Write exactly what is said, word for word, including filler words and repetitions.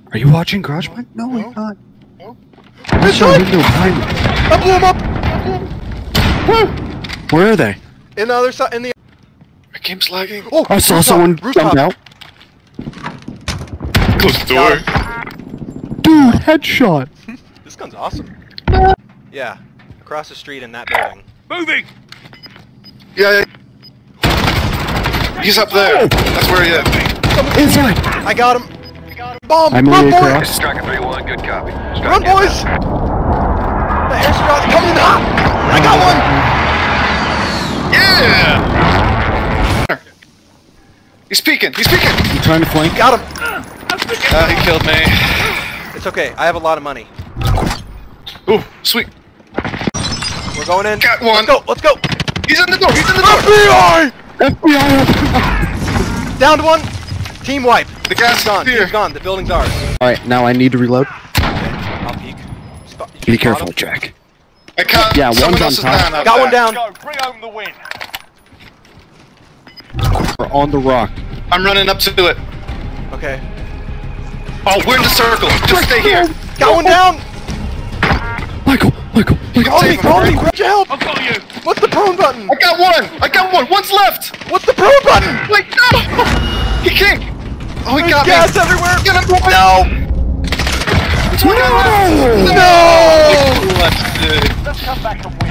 Are you watching Garage Mike? No, No. he's not. No. There's no window behind me. I blew him up! I blew him. Woo! Where are they? In the other side, in the... My game's lagging. Oh, I saw rooftop, someone rooftop. jump out. Close the door. Dude, headshot. This gun's awesome. Yeah, across the street in that building. Moving! Yeah, yeah. He's up there. That's where he is. Inside. I got him. Bomb! I'm Run, moving boys! across. Striker three one, good copy. Run, boys! The airstrike's coming up! I got Yeah! He's peeking. He's peeking. You trying to flank? one! Got him! Uh, he killed me. It's okay, I have a lot of money. Ooh, sweet. We're going in. Got one. Let's go, let's go! He's in the door. He's in the door. F B I! F B I! Down to one. Team wipe. The gas Team's gone. is here. Team's gone. The building's ours. Alright, now I need to reload. I'll peek. Spot, you Be spot careful, him? Jack. I caught Yeah, someone one's on else is top. down out Got there. one down. Go, bring home the win. We're on the rock. I'm running up to it. Okay. Oh, we're in the circle. Just stay here. Got one down! Michael, Michael, Michael. Call me, Take him, call me, right? Rich, help! I've got you. What's the prone button? I got one. I got one. One's left. What's the prone button? Wait, no. He can't. Oh, he There's got gas me. everywhere! Get him. No! It's one guy left. No! Left. Let's come back and win.